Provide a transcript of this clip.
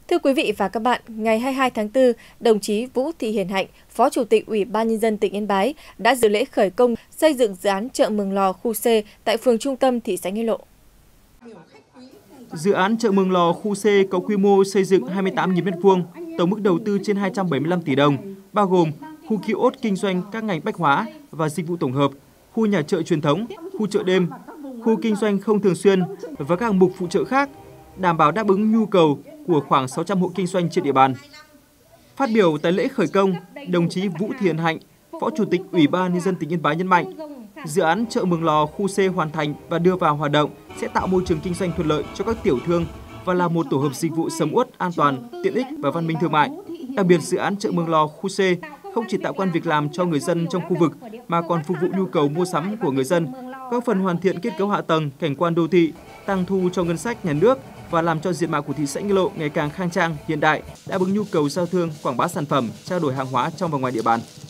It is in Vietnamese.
Thưa quý vị và các bạn, ngày 22 tháng 4, đồng chí Vũ Thị Hiền Hạnh, Phó Chủ tịch Ủy ban Nhân dân tỉnh Yên Bái đã dự lễ khởi công xây dựng dự án chợ Mường Lò khu C tại phường Trung Tâm, thị xã Nghĩa Lộ. Dự án chợ Mường Lò khu C có quy mô xây dựng 28.000 m², tổng mức đầu tư trên 275 tỷ đồng, bao gồm khu kiosk kinh doanh các ngành bách hóa và dịch vụ tổng hợp, khu nhà chợ truyền thống, khu chợ đêm, khu kinh doanh không thường xuyên và các hạng mục phụ trợ khác, đảm bảo đáp ứng nhu cầu của khoảng 600 hộ kinh doanh trên địa bàn. Phát biểu tại lễ khởi công, đồng chí Vũ Thị Hiền Hạnh, Phó Chủ tịch Ủy ban Nhân dân tỉnh Yên Bái nhấn mạnh, dự án chợ Mường Lò khu C hoàn thành và đưa vào hoạt động sẽ tạo môi trường kinh doanh thuận lợi cho các tiểu thương và là một tổ hợp dịch vụ sầm uất, an toàn, tiện ích và văn minh thương mại. Đặc biệt, dự án chợ Mường Lò khu C không chỉ tạo công ăn việc làm cho người dân trong khu vực mà còn phục vụ nhu cầu mua sắm của người dân, góp phần hoàn thiện kết cấu hạ tầng, cảnh quan đô thị, tăng thu cho ngân sách nhà nước và làm cho diện mạo của thị xã Nghĩa Lộ ngày càng khang trang, hiện đại, đáp ứng nhu cầu giao thương, quảng bá sản phẩm, trao đổi hàng hóa trong và ngoài địa bàn.